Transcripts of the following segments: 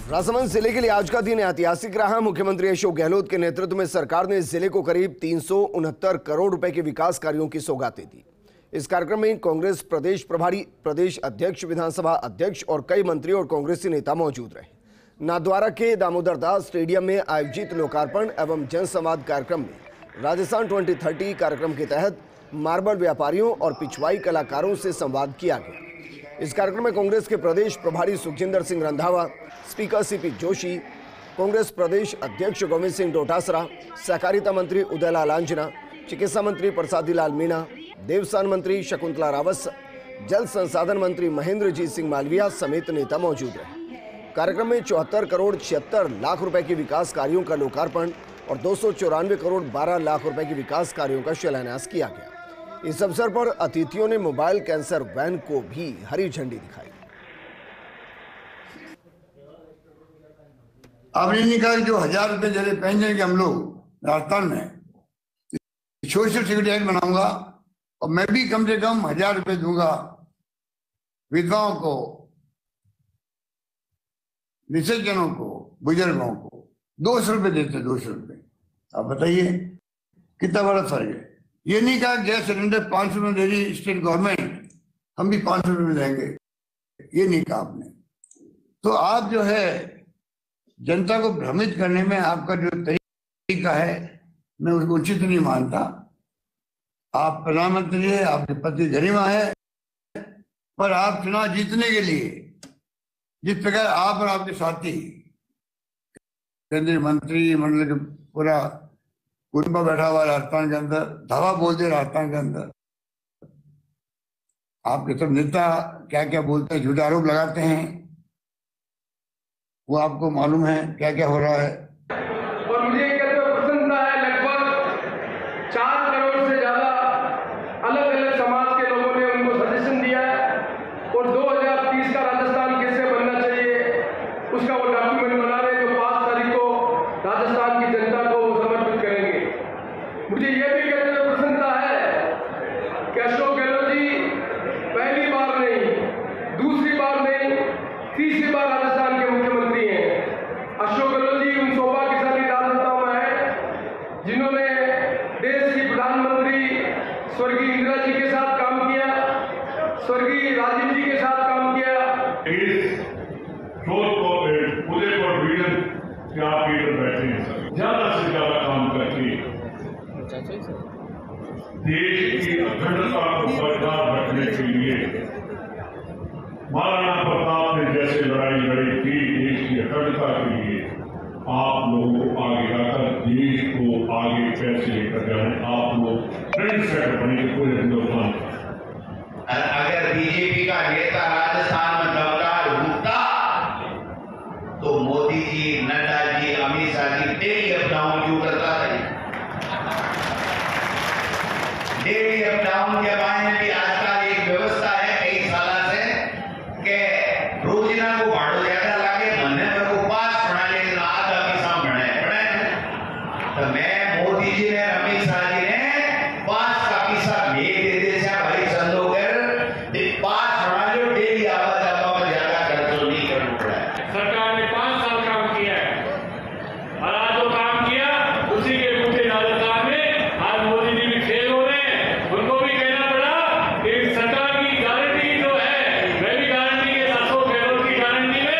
राजसमंद जिले के लिए आज का दिन ऐतिहासिक रहा। मुख्यमंत्री अशोक गहलोत के नेतृत्व में सरकार ने जिले को करीब 369 करोड़ रुपए के विकास कार्यों की सौगातें दी। इस कार्यक्रम में कांग्रेस प्रदेश प्रभारी, प्रदेश अध्यक्ष, विधानसभा अध्यक्ष और कई मंत्री और कांग्रेसी नेता मौजूद रहे। नाथद्वारा के दामोदर दास स्टेडियम में आयोजित लोकार्पण एवं जनसंवाद कार्यक्रम में राजस्थान 2030 कार्यक्रम के तहत मार्बल व्यापारियों और पिछवाई कलाकारों से संवाद किया गया। इस कार्यक्रम में कांग्रेस के प्रदेश प्रभारी सुखजिंदर सिंह रंधावा, स्पीकर सीपी जोशी, कांग्रेस प्रदेश अध्यक्ष गोविंद सिंह डोटासरा, सहकारिता मंत्री उदयलाल आंजना, चिकित्सा मंत्री प्रसादी लाल मीणा, देवस्थान मंत्री शकुंतला रावत, जल संसाधन मंत्री महेंद्रजीत सिंह मालविया समेत नेता मौजूद रहे। कार्यक्रम में 74 करोड़ 76 लाख रुपए के विकास कार्यों का लोकार्पण और 294 करोड़ 12 लाख रुपए के विकास कार्यों का शिलान्यास किया गया। इस अवसर पर अतिथियों ने मोबाइल कैंसर वैन को भी हरी झंडी दिखाई। आपने नहीं कहा जो 1000 रुपए दे रहे पेंशन के हम लोग राजस्थान में सोशल सिक्योरिटी एक्ट बनाऊंगा और मैं भी कम से कम 1000 रुपए दूंगा विधवाओं को, निषेधजनों को, बुजुर्गों को 200 रुपए देते, 200 रुपए। आप बताइए कितना बड़ा फर्क है। ये नहीं कहा गैस सिलेंडर 500 में दे रही स्टेट गवर्नमेंट, हम भी 500 रुपए में देंगे, ये नहीं कहा आपने। तो आप जो है जनता को भ्रमित करने में आपका जो तरीका है मैं उसको उचित नहीं मानता। आप प्रधानमंत्री है, आपके पति गरिमा है, पर आप चुनाव जीतने के लिए जिस प्रकार आप और आपके साथी केंद्रीय मंत्री मंडल के पूरा कुटुंब बैठा हुआ राजस्थान के अंदर, धावा बोलते राजस्थान के अंदर, आपके सब नेता क्या क्या बोलते हैं, झूठे आरोप लगाते हैं, वो आपको मालूम है क्या क्या हो रहा है। और मुझे प्रसन्नता है, लगभग 4 करोड़ से ज्यादा अलग अलग समाज के लोगों ने उनको सजेशन दिया है और 2030 का राजस्थान कैसे बनना चाहिए उसका वो डॉक्यूमेंट बना रहे हैं जो 5 तारीख को राजस्थान की जनता को समर्पित करेंगे। मुझे ये भी कहने में प्रसन्नता है कि अशोक गहलोत जी पहली बार नहीं, दूसरी बार नहीं, तीसरी बार राजस्थान के मुख्यमंत्री हैं। अशोक गहलोत जी उन सौभाग्यशाली राजनेताओं में हैं जिन्होंने देश की प्रधानमंत्री स्वर्गीय इंदिरा जी के साथ काम किया, स्वर्गीय राजीव जी के साथ काम किया। ज्यादा से ज्यादा काम करके देश की अखंडता को बरकरार रखने के लिए महाराणा प्रताप ने जैसे लड़ाई लड़ी थी देश की अखंडता के लिए, आप लोग आगे आकर देश को आगे कैसे लेकर जाए, आप लोग ट्रेंड सेटर बने पूरे हिंदुस्तान। अगर बीजेपी का नेता राजस्थान में दमदार होता तो Modi ji, Nadda ji, Amit Shah ji daily up down क्यों करता है? डेली अप डाउन के बारे में भी आजकल एक व्यवस्था है कई साल से कि रोजना को भाड़ो ज्यादा लागे, महीने भर को पास पढ़ा लेकिन आधा पैसा पढ़े। तो मैं मोदी जी ने, अमित शाह जी ने पास का पैसा भेज देते हैं भाई संदो कर 5 पढ़ा लो, डेली आवा जावा में ज्यादा खर्च नहीं करना पड़ा है। सरकार ने 5 साल काम किया है और आज जो काम किया उसी के मुझे राजस्थान में आज मोदी जी भी फेल हो रहे हैं। उनको भी कहना पड़ा कि सरकार की गारंटी जो है, मैं भी गारंटी के साथ अशोक गहलोत की गारंटी में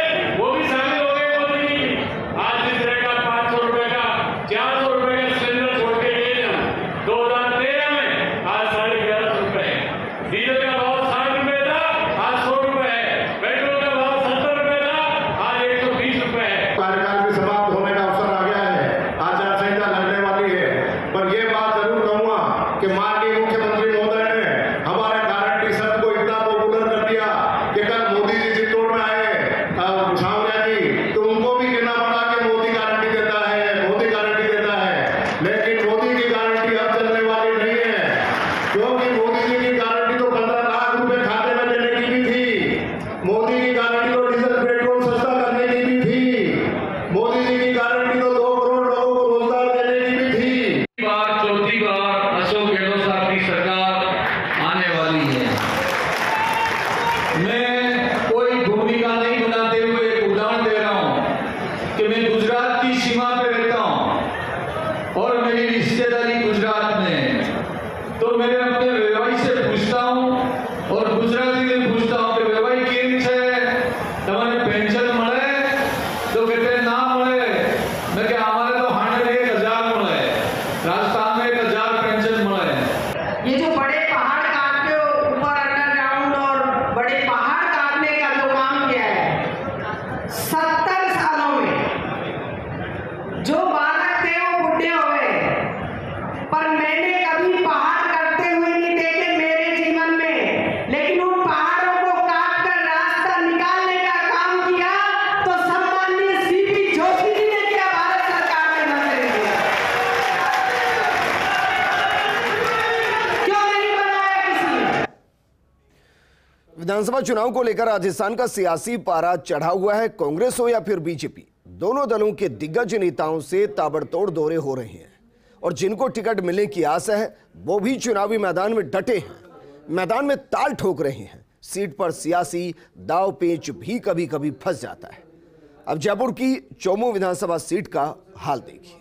विधानसभा चुनाव को लेकर राजस्थान का सियासी पारा चढ़ा हुआ है। कांग्रेस हो या फिर बीजेपी, दोनों दलों के दिग्गज नेताओं से ताबड़तोड़ दौरे हो रहे हैं और जिनको टिकट मिलने की आस है वो भी चुनावी मैदान में डटे हैं, मैदान में ताल ठोक रहे हैं। सीट पर सियासी दाव पेच भी कभी कभी फंस जाता है। अब जयपुर की चौमू विधानसभा सीट का हाल देखिए।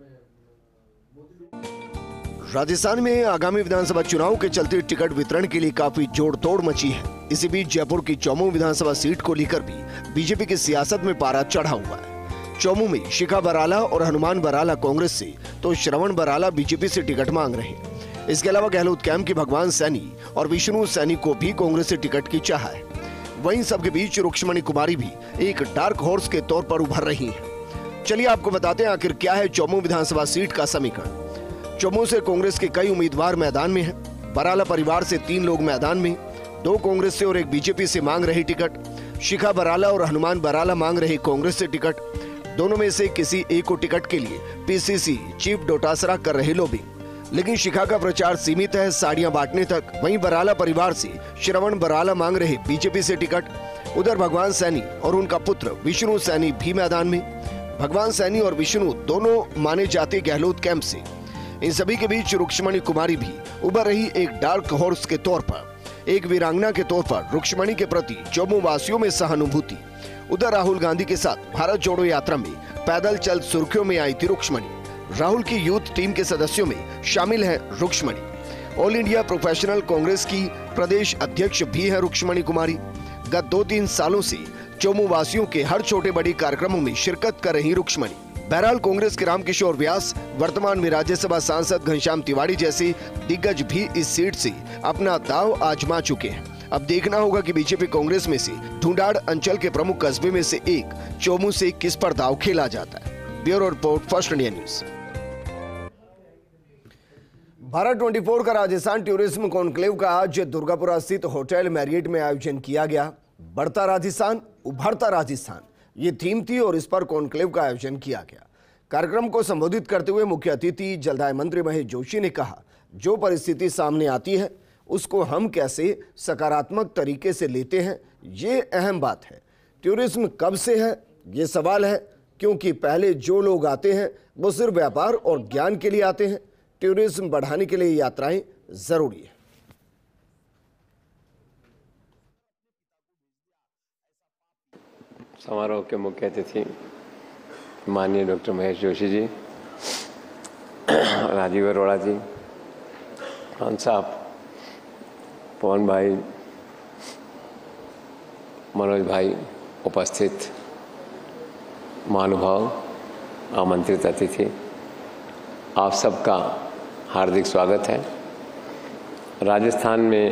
राजस्थान में आगामी विधानसभा चुनाव के चलते टिकट वितरण के लिए काफी जोड़ तोड़ मची है। इसी बीच जयपुर की चौमू विधानसभा सीट को लेकर भी बीजेपी की सियासत में पारा चढ़ा हुआ है। चौमू में शिखा बराला और हनुमान बराला कांग्रेस से तो श्रवण बराला बीजेपी से टिकट मांग रहे हैं। इसके अलावा गहलोत कैंप की भगवान सैनी और विष्णु सैनी को भी कांग्रेस से टिकट की चाह है। वहीं सबके बीच रुक्मणी कुमारी भी एक डार्क हॉर्स के तौर पर उभर रही हैं। चलिए आपको बताते हैं आखिर क्या है चौमू विधानसभा सीट का समीकरण। चौमू से कांग्रेस के कई उम्मीदवार मैदान में हैं। बराला परिवार से 3 लोग मैदान में, 2 कांग्रेस से और 1 बीजेपी से मांग रहे टिकट। शिखा बराला और हनुमान बराला मांग रहे कांग्रेस से टिकट। दोनों में से किसी एक को टिकट के लिए पीसीसी चीफ डोटासरा कर रहे लॉबिंग। लेकिन शिखा का प्रचार सीमित है साड़ियां बांटने तक। वहीं बराला परिवार से श्रवण बराला मांग रहे बीजेपी से टिकट। उधर भगवान सैनी और उनका पुत्र विष्णु सैनी भी मैदान में। भगवान सैनी और विष्णु दोनों माने जाते गहलोत कैंप से। इन सभी के बीच रुक्मणी कुमारी भी उभर रही एक डार्क हॉर्स के तौर पर। एक वीरांगना के तौर पर रुक्मणी के प्रति चौमू वासियों में सहानुभूति। उधर राहुल गांधी के साथ भारत जोड़ो यात्रा में पैदल चल सुर्खियों में आई थी रुक्मणी। राहुल की यूथ टीम के सदस्यों में शामिल है Rukmani. All India professional Congress की प्रदेश अध्यक्ष भी है रुक्मणी कुमारी। गत 2-3 सालों से चौमू वासियों के हर छोटे बड़े कार्यक्रमों में शिरकत कर रही रुक्मणी। बहरहाल कांग्रेस के रामकिशोर व्यास, वर्तमान में राज्यसभा सांसद घनश्याम तिवारी जैसे दिग्गज भी इस सीट से अपना दांव आजमा चुके हैं। अब देखना होगा कि बीजेपी कांग्रेस में से ढूंढाड़ अंचल के प्रमुख कस्बे में से एक चौमू से किस पर दांव खेला जाता है। Bureau report, first India news. Bharat 24 का राजस्थान टूरिज्म कॉन्क्लेव का आज दुर्गापुरा स्थित होटल मैरियट में आयोजन किया गया। बढ़ता राजस्थान, उभरता राजस्थान, ये थीम थी और इस पर कॉन्क्लेव का आयोजन किया गया। कार्यक्रम को संबोधित करते हुए मुख्य अतिथि जलदाय मंत्री महेश जोशी ने कहा, जो परिस्थिति सामने आती है उसको हम कैसे सकारात्मक तरीके से लेते हैं, ये अहम बात है। टूरिज्म कब से है ये सवाल है, क्योंकि पहले जो लोग आते हैं वो सिर्फ व्यापार और ज्ञान के लिए आते हैं। टूरिज्म बढ़ाने के लिए यात्राएं जरूरी है। समारोह के मुख्य अतिथि माननीय डॉक्टर महेश जोशी जी, राजीव अरोड़ा जी, खान साहब, पवन भाई, मनोज भाई, उपस्थित महानुभाव, आमंत्रित अतिथि, आप सबका हार्दिक स्वागत है। राजस्थान में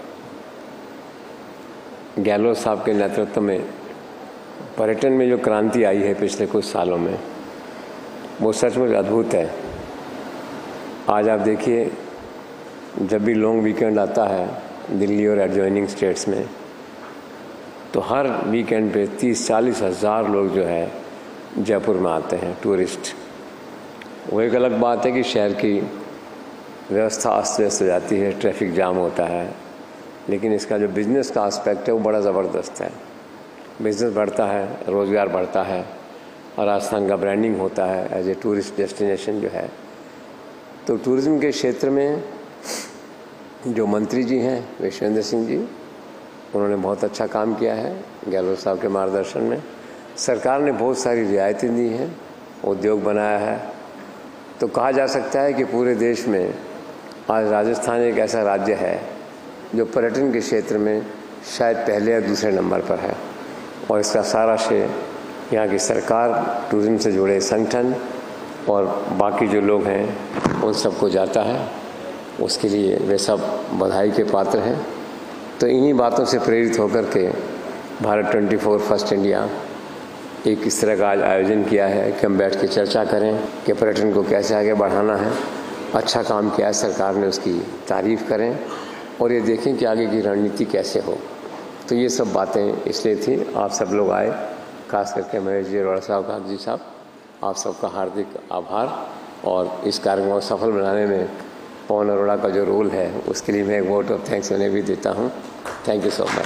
गहलोत साहब के नेतृत्व में पर्यटन में जो क्रांति आई है पिछले कुछ सालों में, वो सचमुच अद्भुत है। आज आप देखिए, जब भी लॉन्ग वीकेंड आता है दिल्ली और एडजॉइनिंग स्टेट्स में, तो हर वीकेंड पे 30-40 हज़ार लोग जो है जयपुर में आते हैं टूरिस्ट। वो एक अलग बात है कि शहर की व्यवस्था अस्त व्यस्त हो जाती है, ट्रैफिक जाम होता है, लेकिन इसका जो बिज़नेस का एस्पेक्ट है वो बड़ा ज़बरदस्त है। बिज़नेस बढ़ता है, रोज़गार बढ़ता है और राजस्थान का ब्रांडिंग होता है एज ए टूरिस्ट डेस्टिनेशन जो है। तो टूरिज़्म के क्षेत्र में जो मंत्री जी हैं विश्वेंद्र सिंह जी, उन्होंने बहुत अच्छा काम किया है। गहलोत साहब के मार्गदर्शन में सरकार ने बहुत सारी रियायतें दी हैं, उद्योग बनाया है। तो कहा जा सकता है कि पूरे देश में आज राजस्थान एक ऐसा राज्य है जो पर्यटन के क्षेत्र में शायद पहले या दूसरे नंबर पर है, और इसका सारा श्रेय यहाँ की सरकार, टूरिज्म से जुड़े संगठन और बाकी जो लोग हैं उन सबको जाता है। उसके लिए वे सब बधाई के पात्र हैं। तो इन्हीं बातों से प्रेरित होकर के भारत 24 फर्स्ट इंडिया एक इस तरह का आज आयोजन किया है कि हम बैठ के चर्चा करें कि पर्यटन को कैसे आगे बढ़ाना है। अच्छा काम किया है सरकार ने, उसकी तारीफ़ करें और ये देखें कि आगे की रणनीति कैसे हो। तो ये सब बातें इसलिए थी। आप सब लोग आए, खास करके महेश जी अरोड़ा साहब, कागजी साहब, आप सबका हार्दिक आभार। और इस कार्यक्रम को सफल बनाने में पवन अरोड़ा का जो रोल है उसके लिए मैं एक वोट ऑफ थैंक्स उन्हें भी देता हूँ। Thank you so much.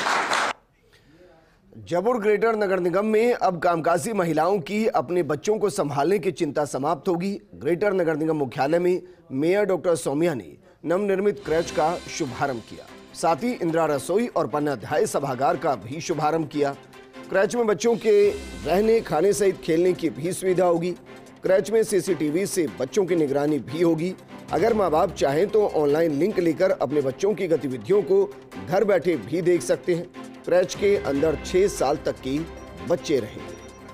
Jaipur greater नगर निगम में अब कामकाजी महिलाओं की अपने बच्चों को संभालने की चिंता समाप्त होगी। ग्रेटर नगर निगम मुख्यालय में मेयर डॉक्टर सौम्या ने नवनिर्मित क्रैच का शुभारंभ किया। साथ ही इंदिरा रसोई और पन्नाध्याय सभागार का भी शुभारंभ किया। क्रैच में बच्चों के रहने खाने सहित खेलने की भी सुविधा होगी। क्रैच में सीसीटीवी से बच्चों की निगरानी भी होगी। अगर माँ बाप चाहें तो ऑनलाइन लिंक लेकर अपने बच्चों की गतिविधियों को घर बैठे भी देख सकते हैं। क्रैच के अंदर 6 साल तक के बच्चे रहेंगे।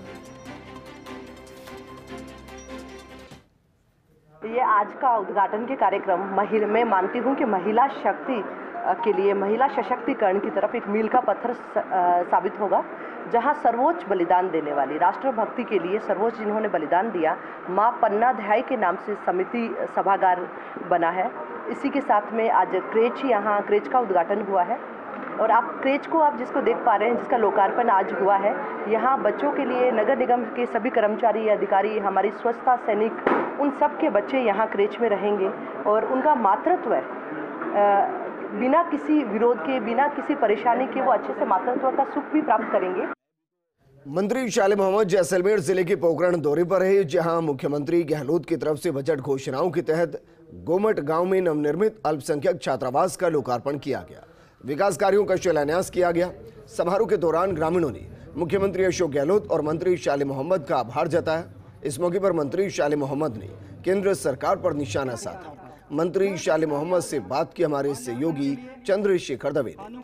ये आज का उद्घाटन के कार्यक्रम मैं मानती हूँ कि महिला शक्ति के लिए, महिला सशक्तिकरण की तरफ एक मील का पत्थर साबित होगा, जहां सर्वोच्च बलिदान देने वाली, राष्ट्रभक्ति के लिए सर्वोच्च जिन्होंने बलिदान दिया, मां पन्नाध्याय के नाम से समिति सभागार बना है। इसी के साथ में आज क्रेच का उद्घाटन हुआ है और आप क्रेच को जिसको देख पा रहे हैं, जिसका लोकार्पण आज हुआ है, यहाँ बच्चों के लिए नगर निगम के सभी कर्मचारी, अधिकारी, हमारी स्वच्छता सैनिक, उन सब के बच्चे यहाँ क्रेच में रहेंगे और उनका मातृत्व बिना किसी विरोध के, बिना किसी परेशानी के वो अच्छे से मातृत्व का सुख भी प्राप्त करेंगे। मंत्री शाले मोहम्मद जैसलमेर जिले के पोकरण दौरे पर है, जहां मुख्यमंत्री गहलोत की तरफ से बजट घोषणाओं के तहत गोमट गांव में नवनिर्मित अल्पसंख्यक छात्रावास का लोकार्पण किया गया। विकास कार्यों का शिलान्यास किया गया। समारोह के दौरान ग्रामीणों ने मुख्यमंत्री अशोक गहलोत और मंत्री शाले मोहम्मद का आभार जताया। इस मौके पर मंत्री शाले मोहम्मद ने केंद्र सरकार पर निशाना साधा। मंत्री शाले मोहम्मद से बात की हमारे सहयोगी चंद्रशेखर दवे ने।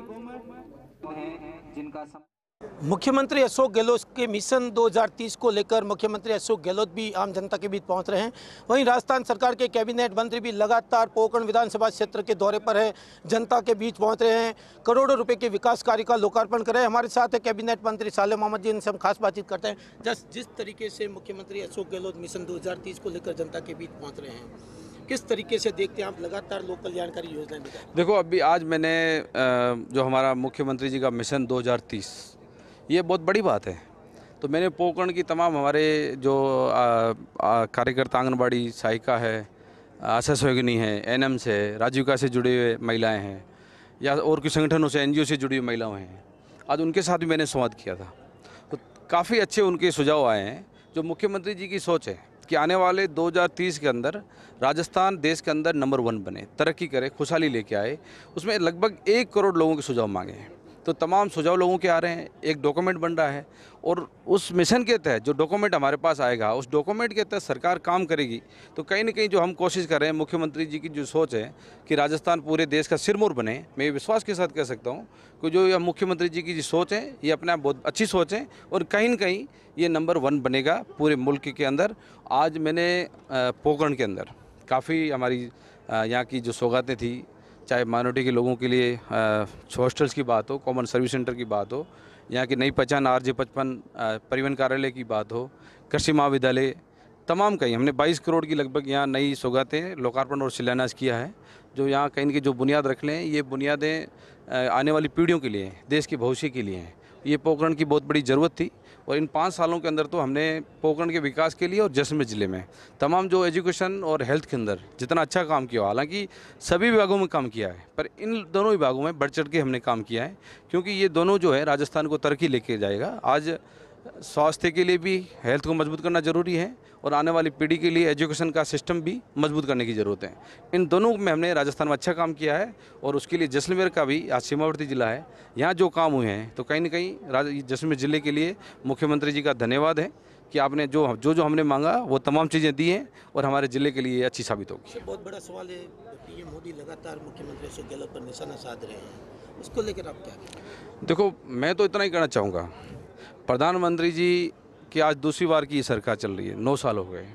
मुख्यमंत्री अशोक गहलोत के मिशन 2030 को लेकर मुख्यमंत्री अशोक गहलोत भी आम जनता के बीच पहुंच रहे हैं। वहीं राजस्थान सरकार के कैबिनेट मंत्री भी लगातार पोकरण विधानसभा क्षेत्र के दौरे पर है, जनता के बीच पहुंच रहे हैं, करोड़ों रुपए के विकास कार्य का लोकार्पण कर रहे हैं। हमारे साथ है कैबिनेट मंत्री शाले मोहम्मद जी, इनसे हम खास बातचीत करते हैं। जिस तरीके से मुख्यमंत्री अशोक गहलोत मिशन 2030 को लेकर जनता के बीच पहुँच रहे हैं, किस तरीके से देखते हैं आप लगातार लोक कल्याणकारी योजनाएं? देखो, अभी आज मैंने जो हमारा मुख्यमंत्री जी का मिशन 2030, ये बहुत बड़ी बात है। तो मैंने पोकरण की तमाम हमारे जो कार्यकर्ता, आंगनबाड़ी सहायिका है, आशा सहयोगिनी है, एनएम्स है, राजीविका से जुड़े हुए महिलाएं हैं या और कुछ संगठनों से, एनजीओ से जुड़ी हुई महिलाएं हैं, आज उनके साथ भी मैंने संवाद किया था। तो काफ़ी अच्छे उनके सुझाव आए हैं। जो मुख्यमंत्री जी की सोच है कि आने वाले 2030 के अंदर राजस्थान देश के अंदर नंबर 1 बने, तरक्की करे, खुशहाली लेके आए, उसमें लगभग 1 करोड़ लोगों के सुझाव मांगे हैं। तो तमाम सुझाव लोगों के आ रहे हैं, एक डॉक्यूमेंट बन रहा है और उस मिशन के तहत जो डॉक्यूमेंट हमारे पास आएगा, उस डॉक्यूमेंट के तहत सरकार काम करेगी। तो कहीं ना कहीं जो हम कोशिश कर रहे हैं, मुख्यमंत्री जी की जो सोच है कि राजस्थान पूरे देश का सिरमौर बने, मैं विश्वास के साथ कह सकता हूँ कि जो यह मुख्यमंत्री जी की जो सोच है, ये अपने आप बहुत अच्छी सोच है और कहीं ना कहीं ये नंबर 1 बनेगा पूरे मुल्क के अंदर। आज मैंने पोकरण के अंदर काफ़ी हमारी यहाँ की जो सौगातें थी, चाहे माइनॉरिटी के लोगों के लिए हॉस्टल्स की बात हो, कॉमन सर्विस सेंटर की बात हो, यहाँ की नई पहचान RJ 55 परिवहन कार्यालय की बात हो, कृषि महाविद्यालय, तमाम कहीं हमने 22 करोड़ की लगभग यहाँ नई सौगातें लोकार्पण और शिलान्यास किया है। जो यहाँ कहीं की जो बुनियाद रख लें, ये बुनियादें आने वाली पीढ़ियों के लिए, देश के भविष्य के लिए हैं। ये पोकरण की बहुत बड़ी ज़रूरत थी और इन 5 सालों के अंदर तो हमने पोकरण के विकास के लिए और जैसलमेर ज़िले में तमाम जो एजुकेशन और हेल्थ के अंदर जितना अच्छा काम किया, हालांकि सभी विभागों में काम किया है, पर इन दोनों विभागों में बढ़ चढ़ के हमने काम किया है, क्योंकि ये दोनों जो है राजस्थान को तरक्की लेके जाएगा। आज स्वास्थ्य के लिए भी हेल्थ को मजबूत करना ज़रूरी है और आने वाली पीढ़ी के लिए एजुकेशन का सिस्टम भी मजबूत करने की ज़रूरत है। इन दोनों में हमने राजस्थान में अच्छा काम किया है और उसके लिए जैसलमेर का भी, आज सीमावर्ती ज़िला है, यहाँ जो काम हुए हैं, तो कहीं ना कहीं जैसलमेर ज़िले के लिए मुख्यमंत्री जी का धन्यवाद है कि आपने जो हमने मांगा वो तमाम चीज़ें दी हैं और हमारे ज़िले के लिए अच्छी साबित होगी। बहुत बड़ा सवाल है, पीएम मोदी लगातार मुख्यमंत्री अशोक गहलोत पर निशाना साध रहे हैं, उसको लेकर आप क्या कहेंगे? देखो, मैं तो इतना ही कहना चाहूँगा, प्रधानमंत्री जी की आज दूसरी बार की सरकार चल रही है, 9 साल हो गए।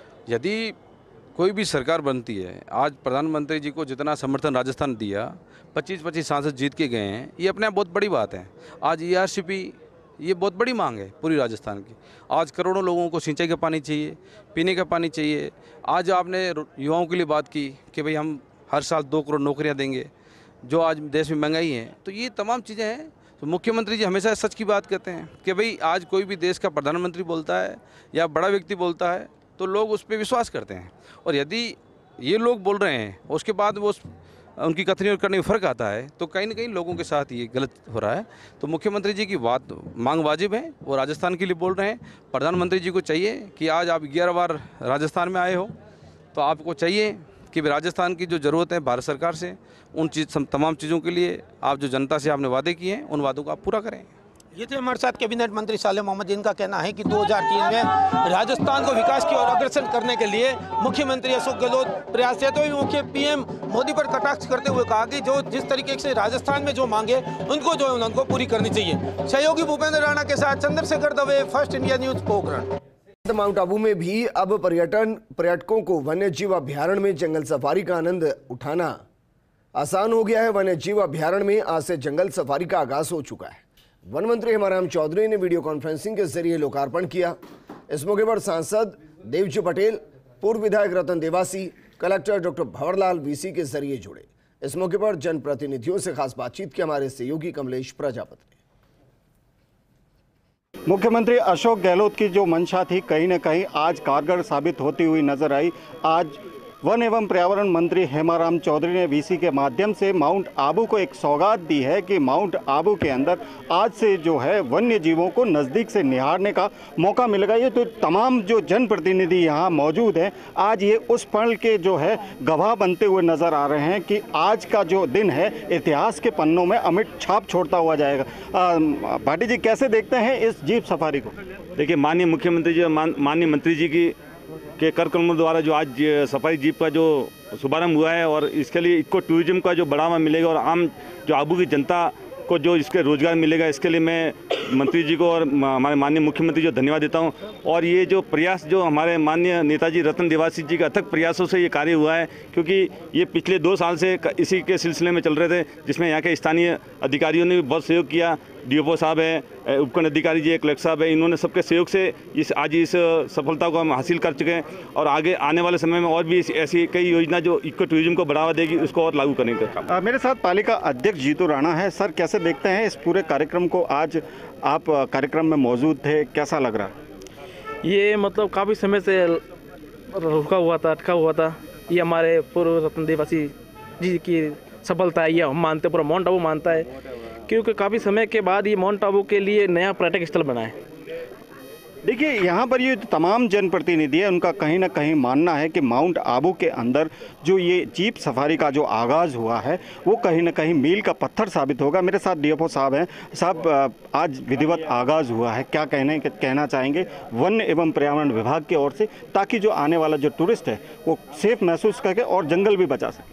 यदि कोई भी सरकार बनती है, आज प्रधानमंत्री जी को जितना समर्थन राजस्थान दिया, 25-25 सांसद जीत के गए हैं, ये अपने आप बहुत बड़ी बात है। आज ERCP, ये बहुत बड़ी मांग है पूरी राजस्थान की। आज करोड़ों लोगों को सिंचाई का पानी चाहिए, पीने का पानी चाहिए। आज आपने युवाओं के लिए बात की कि भाई हम हर साल 2 करोड़ नौकरियाँ देंगे, जो आज देश में महंगाई है, तो ये तमाम चीज़ें हैं। तो मुख्यमंत्री जी हमेशा सच की बात कहते हैं कि भाई आज कोई भी देश का प्रधानमंत्री बोलता है या बड़ा व्यक्ति बोलता है तो लोग उस पर विश्वास करते हैं। और यदि ये लोग बोल रहे हैं उसके बाद वो उनकी कथनी और करने में फ़र्क आता है, तो कहीं ना कहीं लोगों के साथ ये गलत हो रहा है। तो मुख्यमंत्री जी की बात मांग वाजिब है, वो राजस्थान के लिए बोल रहे हैं। प्रधानमंत्री जी को चाहिए कि आज आप 11 बार राजस्थान में आए हो, तो आपको चाहिए कि राजस्थान की जो ज़रूरत है भारत सरकार से, उन तमाम चीज़ों के लिए आप जो जनता से आपने वादे किए हैं, उन वादों को आप पूरा करें। ये थे हमारे साथ कैबिनेट मंत्री सालेह मोहम्मद, जिनका कहना है कि 2003 में राजस्थान को विकास की ओर अग्रसर करने के लिए मुख्यमंत्री अशोक गहलोत प्रयासरत। तो मुख्य पीएम मोदी पर कटाक्ष करते हुए कहा कि जो जिस तरीके से राजस्थान में जो मांगे उनको जो है उनको पूरी करनी चाहिए। सहयोगी भूपेंद्र राणा के साथ Chandrashekhar Dave, first India news, Pokhran. Mount Abu में भी अब पर्यटकों को वन्य जीव अभ्यारण्य में जंगल सफारी का आनंद उठाना आसान हो गया है। वन्य जीव अभ्यारण्य में आज से जंगल सफारी का आगाज हो चुका है। वन मंत्री हेमाराम चौधरी ने वीडियो कॉन्फ्रेंसिंग के जरिए लोकार्पण किया। इस मौके पर सांसद देवजी पटेल, पूर्व विधायक Ratan Devasi, collector doctor Bhanwarlal VC के जरिए जुड़े। इस मौके पर जनप्रतिनिधियों से खास बातचीत की हमारे सहयोगी कमलेश प्रजापति ने। मुख्यमंत्री अशोक गहलोत की जो मंशा थी कहीं न कहीं आज कारगर साबित होती हुई नजर आई। आज वन एवं पर्यावरण मंत्री हेमाराम चौधरी ने वीसी के माध्यम से माउंट आबू को एक सौगात दी है कि माउंट आबू के अंदर आज से जो है वन्य जीवों को नज़दीक से निहारने का मौका मिलेगा। ये तो तमाम जो जनप्रतिनिधि यहाँ मौजूद हैं, आज ये उस पल के जो है गवाह बनते हुए नज़र आ रहे हैं कि आज का जो दिन है इतिहास के पन्नों में अमिट छाप छोड़ता हुआ जाएगा। भाटी जी, कैसे देखते हैं इस जीप सफारी को? देखिए, माननीय मुख्यमंत्री जी, माननीय मंत्री जी के कर कदमों द्वारा जो आज सफारी जीप का जो शुभारंभ हुआ है और इसके लिए इको टूरिज्म का जो बढ़ावा मिलेगा और आम जो आबू की जनता को जो इसके रोजगार मिलेगा, इसके लिए मैं मंत्री जी को और हमारे माननीय मुख्यमंत्री जी को धन्यवाद देता हूं। और ये जो प्रयास जो हमारे माननीय नेताजी रतन देवासी जी के अथक प्रयासों से ये कार्य हुआ है, क्योंकि ये पिछले 2 साल से इसी के सिलसिले में चल रहे थे, जिसमें यहाँ के स्थानीय अधिकारियों ने भी बहुत सहयोग किया। डीओपो साहब है, उपखंड अधिकारी जी, कलेक्टर साहब है, इन्होंने सबके सहयोग से आज इस सफलता को हम हासिल कर चुके हैं और आगे आने वाले समय में और भी ऐसी कई योजना जो इको टूरिज्म को बढ़ावा देगी उसको और लागू करेंगे। मेरे साथ पालिका अध्यक्ष जीतू राणा है। सर, कैसे देखते हैं इस पूरे कार्यक्रम को? आज आप कार्यक्रम में मौजूद थे, कैसा लग रहा? ये मतलब काफ़ी समय से रुका हुआ था, अटका हुआ था। ये हमारे पूर्व रतन देवासी जी की सफलता है, ये हम मानते, पूरा माउंट आबू मानता है, क्योंकि काफ़ी समय के बाद ये माउंट आबू के लिए नया पर्यटक स्थल बना है। देखिए, यहाँ पर ये तमाम जनप्रतिनिधि है, उनका कहीं ना कहीं मानना है कि माउंट आबू के अंदर जो ये जीप सफारी का जो आगाज़ हुआ है वो कहीं ना कहीं मील का पत्थर साबित होगा। मेरे साथ डीएफओ साहब हैं। साहब, आज विधिवत आगाज़ हुआ है, क्या कहना चाहेंगे वन एवं पर्यावरण विभाग की ओर से, ताकि जो आने वाला जो टूरिस्ट है वो सेफ महसूस करके और जंगल भी बचा सके?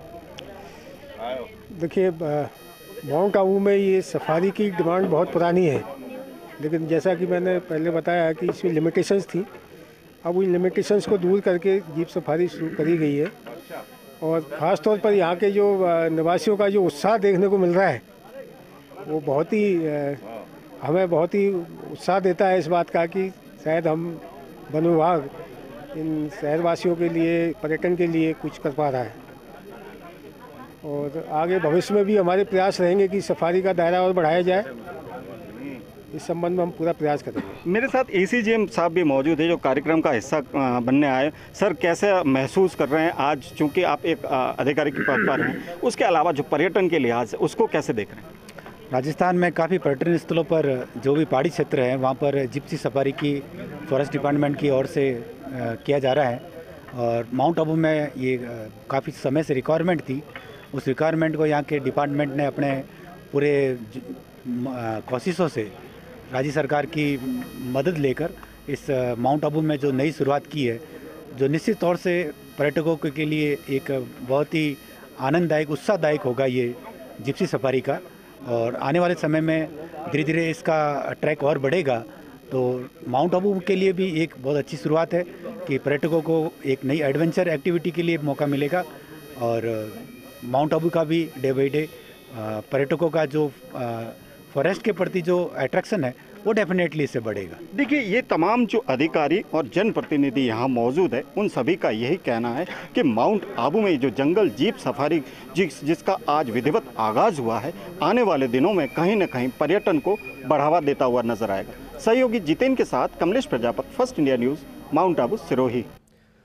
देखिए, माउंट आबू में ये सफारी की डिमांड बहुत पुरानी है, लेकिन जैसा कि मैंने पहले बताया कि इसमें लिमिटेशंस थी। अब उन लिमिटेशंस को दूर करके जीप सफारी शुरू करी गई है और ख़ास तौर पर यहाँ के जो निवासियों का जो उत्साह देखने को मिल रहा है वो बहुत ही हमें बहुत ही उत्साह देता है इस बात का कि शायद हम वन विभाग इन शहरवासियों के लिए, पर्यटन के लिए कुछ कर पा रहा है और आगे भविष्य में भी हमारे प्रयास रहेंगे कि सफारी का दायरा और बढ़ाया जाए। इस संबंध में हम पूरा प्रयास करेंगे। मेरे साथ एसीजेएम साहब भी मौजूद है जो कार्यक्रम का हिस्सा बनने आए। सर, कैसे महसूस कर रहे हैं आज, चूँकि आप एक अधिकारी के पद पर हैं, उसके अलावा जो पर्यटन के लिहाज से उसको कैसे देख रहे हैं? राजस्थान में काफ़ी पर्यटन स्थलों पर जो भी पहाड़ी क्षेत्र है वहाँ पर जिप्सी सफारी की फॉरेस्ट डिपार्टमेंट की ओर से किया जा रहा है और माउंट आबू में ये काफ़ी समय से रिक्वायरमेंट थी। उस रिक्वायरमेंट को यहाँ के डिपार्टमेंट ने अपने पूरे कोशिशों से राज्य सरकार की मदद लेकर इस माउंट आबू में जो नई शुरुआत की है, जो निश्चित तौर से पर्यटकों के लिए एक बहुत ही आनंददायक, उत्साहदायक होगा ये जिप्सी सफारी का। और आने वाले समय में धीरे धीरे इसका ट्रैक और बढ़ेगा, तो माउंट आबू के लिए भी एक बहुत अच्छी शुरुआत है कि पर्यटकों को एक नई एडवेंचर एक्टिविटी के लिए मौका मिलेगा और माउंट आबू का भी डे बाई डे पर्यटकों का जो फॉरेस्ट के प्रति जो अट्रैक्शन है वो डेफिनेटली इससे बढ़ेगा। देखिए, ये तमाम जो अधिकारी और जनप्रतिनिधि यहाँ मौजूद है उन सभी का यही कहना है कि माउंट आबू में जो जंगल जीप सफारी जिसका आज विधिवत आगाज़ हुआ है, आने वाले दिनों में कहीं न कहीं पर्यटन को बढ़ावा देता हुआ नजर आएगा। सहयोगी जितेन के साथ Kamlesh Prajapati, first India news, Mount Abu, Sirohi.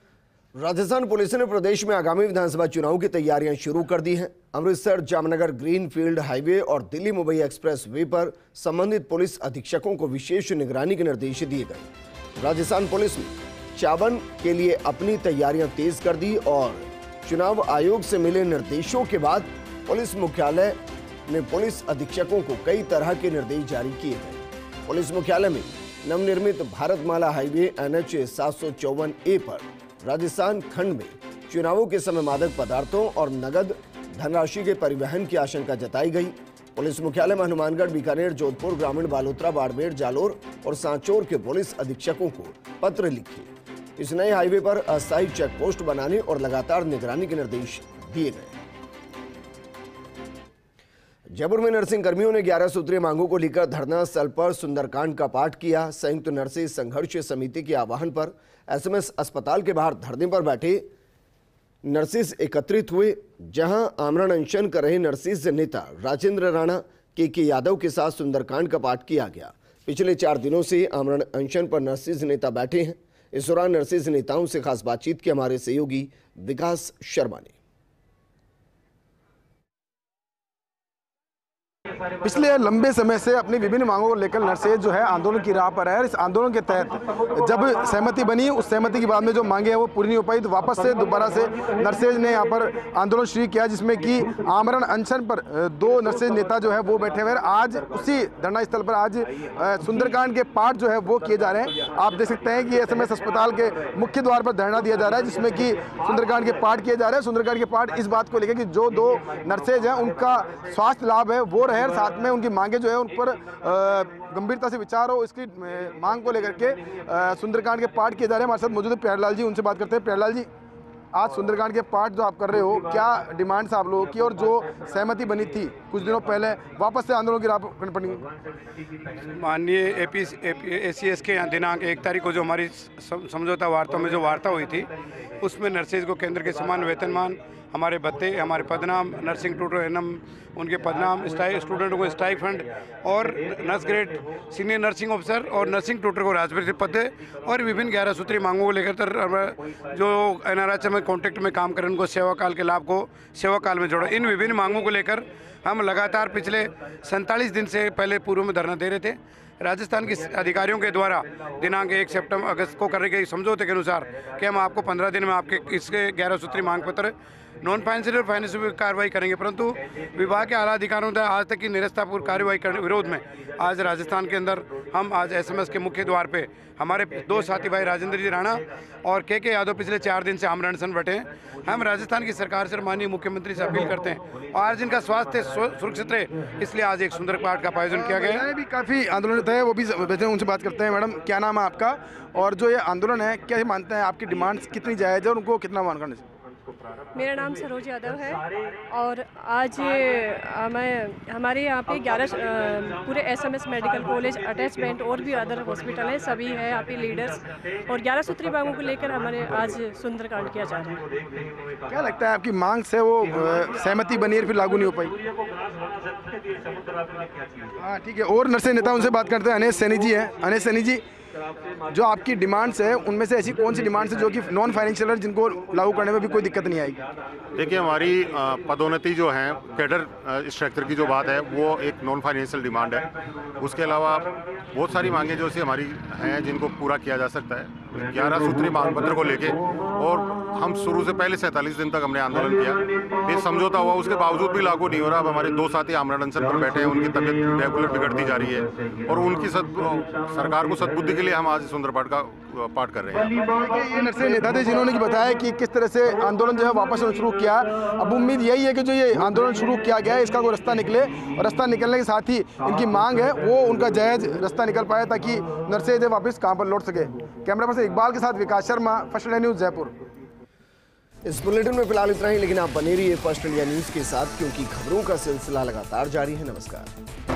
Rajasthan police ने प्रदेश में आगामी विधानसभा चुनाव की तैयारियां शुरू कर दी हैं। अमृतसर जामनगर ग्रीनफील्ड हाईवे और दिल्ली मुंबई एक्सप्रेस वे पर संबंधित पुलिस अधीक्षकों को विशेष निगरानी के निर्देश दिए गए। राजस्थान पुलिस ने चावन के लिए अपनी तैयारियां तेज कर दी और चुनाव आयोग से मिले निर्देशों के बाद पुलिस मुख्यालय में पुलिस अधीक्षकों को कई तरह के निर्देश जारी किए गए। पुलिस मुख्यालय में नवनिर्मित भारतमाला हाईवे NH 754A पर राजस्थान खंड में चुनावों के समय मादक पदार्थों और नगद धनराशि के परिवहन की आशंका जताई गई। पुलिस मुख्यालय में हनुमानगढ़, बीकानेर, जोधपुर, ग्रामीण, बालोतरा, बाड़मेर, जालोर और सांचौर के पुलिस अधीक्षकों को पत्र लिखे इस नए हाईवे पर अस्थायी चेक पोस्ट बनाने और लगातार निगरानी के निर्देश दिए गए। जयपुर में नर्सिंग कर्मियों ने 11 सूत्रीय मांगों को लेकर धरना स्थल पर सुंदरकांड का पाठ किया। संयुक्त नर्सिंग संघर्ष समिति के आह्वान पर SMS अस्पताल के बाहर धरने पर बैठे नर्सिस एकत्रित हुए, जहां आमरण अनशन कर रहे नर्सिस नेता राजेंद्र राणा के यादव के साथ सुंदरकांड का पाठ किया गया। पिछले 4 दिनों से आमरण अनशन पर नर्सिस नेता बैठे हैं। इस दौरान नर्सिस नेताओं से खास बातचीत की हमारे सहयोगी विकास शर्मा ने। पिछले लंबे समय से अपनी विभिन्न मांगों को लेकर नर्सेज जो है आंदोलन की राह पर है। इस आंदोलन के तहत जब सहमति बनी, उस सहमति के बाद में जो मांगे हैं वो पूरी नहीं हो पाई, तो वापस से दोबारा से नर्सेज ने यहाँ पर आंदोलन शुरू किया, जिसमें कि आमरण अनशन पर 2 नर्सेज नेता जो है वो बैठे हुए हैं। आज उसी धरना स्थल पर आज सुंदरकांड के पाठ जो है वो किए जा रहे हैं। आप देख सकते हैं कि SMS अस्पताल के मुख्य द्वार पर धरना दिया जा रहा है, जिसमें कि सुंदरकांड के पाठ किए जा रहे हैं। सुंदरकांड के पाठ इस बात को लेकर कि जो 2 नर्सेज हैं उनका स्वास्थ्य लाभ है वो रहे, साथ में उनकी मांगे जो है उन पर गंभीरता से विचार हो, इसकी मांग को लेकर के सुंदरकांड के पाठ किए जा रहे हैं। हमारे साथ मौजूद है प्यारेलाल जी, उनसे बात करते हैं। प्यारेलाल जी, आज सुंदरकांड के पाठ जो आप कर रहे हो, क्या डिमांड्स आप लोगों की और जो सहमति बनी थी कुछ दिनों पहले वापस से आंदोलन की राह पड़ी? माननीय ACS के दिनांक 1 तारीख को जो हमारी समझौता वार्ता में जो वार्ता हुई थी, उसमें नर्सेज को केंद्र के समान वेतनमान, हमारे भत्ते, हमारे पदनाम, नर्सिंग ट्यूटर एनम उनके पदनाम, स्टूडेंटों को स्टाइफंड और nurse grade, senior nursing officer और नर्सिंग ट्यूटर को राजपत्रित पद और विभिन्न 11 सूत्रीय मांगों को लेकर जो NRHM में कॉन्ट्रैक्ट में काम करें उनको सेवा काल के लाभ को सेवा काल में जोड़ा। इन विभिन्न मांगों को लेकर हम लगातार पिछले 47 दिन से पहले पूर्व में धरना दे रहे थे। राजस्थान के अधिकारियों के द्वारा दिनांक 1 अगस्त को करने के समझौते के अनुसार कि हम आपको 15 दिन में आपके इसके 11 सूत्री मांग पत्र नॉन फाइनेंशियल और फाइनेंशियल कार्रवाई करेंगे, परंतु विभाग के आला अधिकारियों ने आज तक की निरस्तापूर्ण कार्रवाई करने विरोध में आज राजस्थान के अंदर हम आज SMS के मुख्य द्वार पे हमारे 2 साथी भाई राजेंद्र जी राणा और के यादव पिछले 4 दिन से आमरण अनशन बैठे हैं। हम राजस्थान की सरकार से माननीय मुख्यमंत्री से अपील करते हैं और आज इनका स्वास्थ्य सुरक्षित रहे, इसलिए आज एक सुंदर पाठ का आयोजन किया गया है। भी काफ़ी आंदोलन है, वो भी उनसे बात करते हैं। मैडम, क्या नाम है आपका और जो ये आंदोलन है क्या मानते हैं, आपकी डिमांड्स कितनी जायज़ है और उनको कितना मान करने से? मेरा नाम सरोज यादव है और आज हमारे यहाँ पे 11 पूरे SMS मेडिकल कॉलेज अटैचमेंट और भी अदर हॉस्पिटल है, सभी है यहाँ पे लीडर्स, और 11 सूत्री मांगों को लेकर हमारे आज सुंदरकांड किया जा रहा है। क्या लगता है आपकी मांग से वो सहमति बनी है फिर लागू नहीं हो पाई? हाँ ठीक है, और नर्सिंग नेता उनसे बात करते हैं। अनेश सैनी जी हैं। अनेश सैनी जी, जो आपकी डिमांड्स है उनमें से ऐसी कौन सी डिमांड्स है जो कि नॉन फाइनेंशियल जिनको लागू करने में भी कोई दिक्कत नहीं आएगी? देखिए, हमारी पदोन्नति जो है, कैडर स्ट्रक्चर की जो बात है वो एक नॉन फाइनेंशियल डिमांड है। उसके अलावा बहुत सारी मांगें जो सी हमारी हैं जिनको पूरा किया जा सकता है। 11 सूत्री मांग पत्र को लेके और हम शुरू से पहले 47 दिन तक हमने आंदोलन किया, फिर समझौता हुआ, उसके बावजूद भी लागू नहीं हो रहा। अब हमारे 2 साथी आमरण अनशन पर बैठे हैं, उनकी तबीयत रेगुलर बिगड़ती जा रही है और उनकी सरकार को सद्बुद्धि के लिए हम आज सुंदर पाठ का पाठ कर रहे हैं। ये नर्सिंग नेता थे जिन्होंने बताया कि किस तरह से आंदोलन जो है वापस शुरू किया। अब उम्मीद यही है कि जो ये आंदोलन शुरू किया गया है इसका कोई रास्ता निकले और रास्ता निकलने के साथ ही इनकी मांग है वो उनका जायज़ रास्ता निकल पाए ताकि नर्सेज वापस काम पर लौट सके। कैमरा पर्सन इकबाल के साथ Vikas Sharma, first India news, Jaipur. इस बुलेटिन में फिलहाल इतना ही, लेकिन आप बने रहिए फर्स्ट इंडिया न्यूज़ के साथ क्योंकि खबरों का सिलसिला लगातार जारी है। नमस्कार।